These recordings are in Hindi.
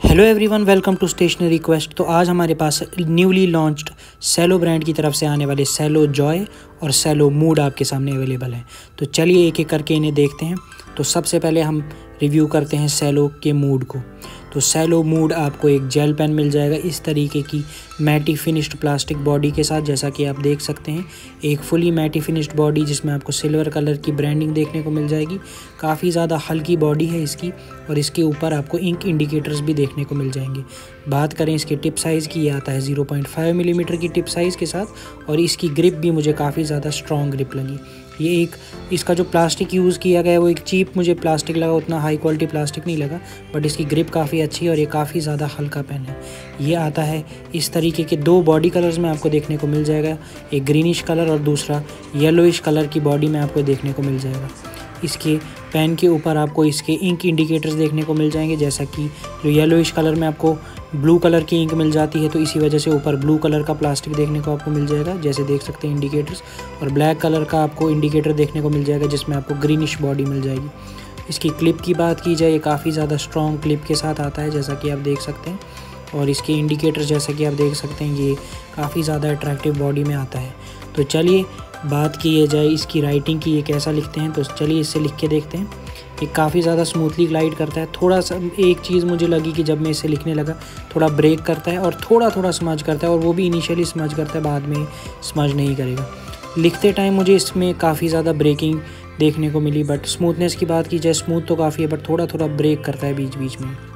Hello everyone, welcome to stationery quest. तो आज हमारे पास न्यूली लॉन्च्ड सेलो ब्रांड की तरफ से आने वाले सेलो जॉय और सेलो मूड आपके सामने अवेलेबल हैं। तो चलिए एक एक करके इन्हें देखते हैं। तो सबसे पहले हम रिव्यू करते हैं सेलो के मूड को। तो सेलो मूड आपको एक जेल पेन मिल जाएगा इस तरीके की मैटी फिनिश्ड प्लास्टिक बॉडी के साथ, जैसा कि आप देख सकते हैं। एक फुली मैटी फिनिश्ड बॉडी जिसमें आपको सिल्वर कलर की ब्रांडिंग देखने को मिल जाएगी। काफ़ी ज़्यादा हल्की बॉडी है इसकी और इसके ऊपर आपको इंक इंडिकेटर्स भी देखने को मिल जाएंगे। बात करें इसके टिप साइज़ की, ये आता है 0.5 मिलीमीटर की टिप साइज़ के साथ और इसकी ग्रिप भी मुझे काफ़ी ज़्यादा स्ट्रॉन्ग ग्रिप लगी। ये इसका जो प्लास्टिक यूज़ किया गया है वो एक चीप मुझे प्लास्टिक लगा, उतना हाई क्वालिटी प्लास्टिक नहीं लगा, बट इसकी ग्रिप काफ़ी अच्छी है और ये काफ़ी ज़्यादा हल्का पेन है। ये आता है इस तरीके के दो बॉडी कलर्स में आपको देखने को मिल जाएगा, एक ग्रीनिश कलर और दूसरा येलोइश कलर की बॉडी में आपको देखने को मिल जाएगा। इसके पेन के ऊपर आपको इसके इंक इंडिकेटर्स देखने को मिल जाएंगे, जैसा कि जो येलोइश कलर में आपको ब्लू कलर की इंक मिल जाती है, तो इसी वजह से ऊपर ब्लू कलर का प्लास्टिक देखने को आपको मिल जाएगा, जैसे देख सकते हैं इंडिकेटर्स। और ब्लैक कलर का आपको इंडिकेटर देखने को मिल जाएगा जिसमें आपको ग्रीनिश बॉडी मिल जाएगी। इसकी क्लिप की बात की जाए, ये काफ़ी ज़्यादा स्ट्रॉन्ग क्लिप के साथ आता है, जैसा कि आप देख सकते हैं। और इसके इंडिकेटर्स जैसा कि आप देख सकते हैं ये काफ़ी ज़्यादा अट्रैक्टिव बॉडी में आता है। तो चलिए बात की जाए इसकी राइटिंग की, ये कैसा लिखते हैं, तो चलिए इससे लिख के देखते हैं। ये काफ़ी ज़्यादा स्मूथली ग्लाइड करता है। थोड़ा सा एक चीज़ मुझे लगी कि जब मैं इसे लिखने लगा थोड़ा ब्रेक करता है और थोड़ा स्मज करता है, और वो भी इनिशियली स्मज करता है, बाद में स्मज नहीं करेगा। लिखते टाइम मुझे इसमें काफ़ी ज़्यादा ब्रेकिंग देखने को मिली, बट स्मूथनेस की बात की जाए स्मूथ तो काफ़ी है, बट थोड़ा ब्रेक करता है बीच बीच में।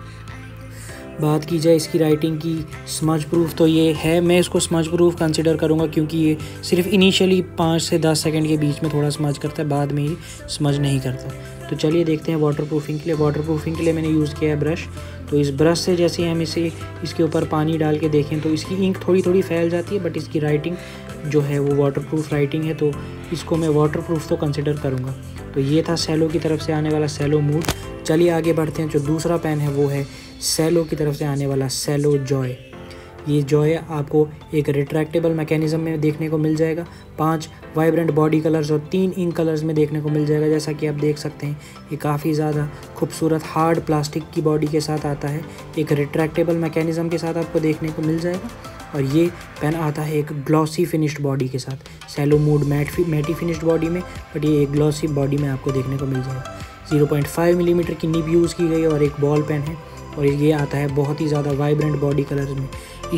बात की जाए इसकी राइटिंग की, स्मज प्रूफ तो ये है, मैं इसको स्मज प्रूफ कंसिडर करूँगा क्योंकि ये सिर्फ इनिशियली 5 से 10 सेकंड के बीच में थोड़ा स्मज करता है, बाद में ये स्मज नहीं करता। तो चलिए देखते हैं वाटर प्रूफिंग के लिए। वाटर प्रूफिंग के लिए मैंने यूज़ किया है ब्रश। तो इस ब्रश से जैसे हम इसके ऊपर पानी डाल के देखें तो इसकी इंक थोड़ी फैल जाती है, बट इसकी राइटिंग जो है वो वाटर प्रूफ राइटिंग है, तो इसको मैं वाटर प्रूफ तो कंसिडर करूँगा। तो ये था सेलो की तरफ से आने वाला सेलो मूड। चलिए आगे बढ़ते हैं। जो दूसरा पेन है वो है सेलो की तरफ से आने वाला सेलो जॉय। ये जॉय आपको एक रिट्रैक्टेबल मैकेनिज़्म में देखने को मिल जाएगा। 5 वाइब्रेंट बॉडी कलर्स और 3 इंक कलर्स में देखने को मिल जाएगा, जैसा कि आप देख सकते हैं। ये काफ़ी ज़्यादा खूबसूरत हार्ड प्लास्टिक की बॉडी के साथ आता है, एक रिट्रैक्टेबल मैकेनिज़्म के साथ आपको देखने को मिल जाएगा। और ये पेन आता है एक ग्लॉसी फिनिश्ड बॉडी के साथ। Cello mood matte finished body में, बट ये एक ग्लॉसी बॉडी में आपको देखने को मिल जाएगा। 0.5 मिलीमीटर की निब यूज़ की गई और एक बॉल पेन है, और ये आता है बहुत ही ज़्यादा वाइब्रेंट बॉडी कलर्स में।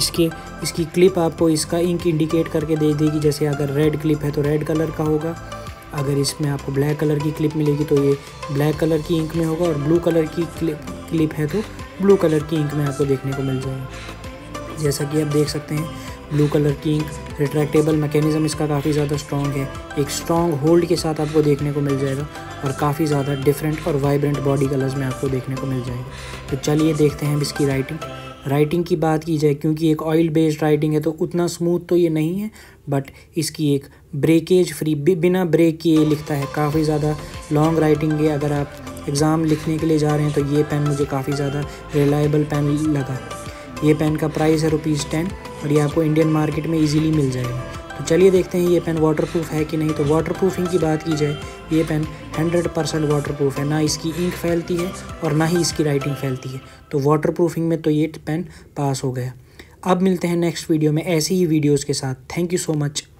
इसकी क्लिप आपको इसका इंक इंडिकेट करके दे देगी, जैसे अगर रेड क्लिप है तो रेड कलर का होगा, अगर इसमें आपको ब्लैक कलर की क्लिप मिलेगी तो ये ब्लैक कलर की इंक में होगा, और ब्लू कलर की क्लिप है तो ब्लू कलर की इंक में आपको देखने को मिल जाएगा। जैसा कि आप देख सकते हैं ब्लू कलर की इंक, रिट्रैक्टेबल मैकेनिज़्म इसका काफ़ी ज़्यादा स्ट्रॉन्ग है, एक स्ट्रॉन्ग होल्ड के साथ आपको देखने को मिल जाएगा, और काफ़ी ज़्यादा डिफरेंट और वाइब्रेंट बॉडी कलर्स में आपको देखने को मिल जाएगा। तो चलिए देखते हैं अब इसकी राइटिंग की बात की जाए, क्योंकि एक ऑयल बेस्ड राइटिंग है तो उतना स्मूथ तो ये नहीं है, बट इसकी एक ब्रेकेज फ्री बिना ब्रेक किए लिखता है। काफ़ी ज़्यादा लॉन्ग राइटिंग है, अगर आप एग्ज़ाम लिखने के लिए जा रहे हैं तो ये पेन मुझे काफ़ी ज़्यादा रिलायबल पेन लगा। ये पेन का प्राइस है ₹10 और ये आपको इंडियन मार्केट में इजीली मिल जाएगा। तो चलिए देखते हैं ये पेन वाटरप्रूफ है कि नहीं। तो वाटरप्रूफिंग की बात की जाए, ये पेन 100% वाटरप्रूफ है, ना इसकी इंक फैलती है और ना ही इसकी राइटिंग फैलती है। तो वाटरप्रूफिंग में तो ये पेन पास हो गया। अब मिलते हैं नेक्स्ट वीडियो में ऐसी ही वीडियोज़ के साथ। Thank you so much.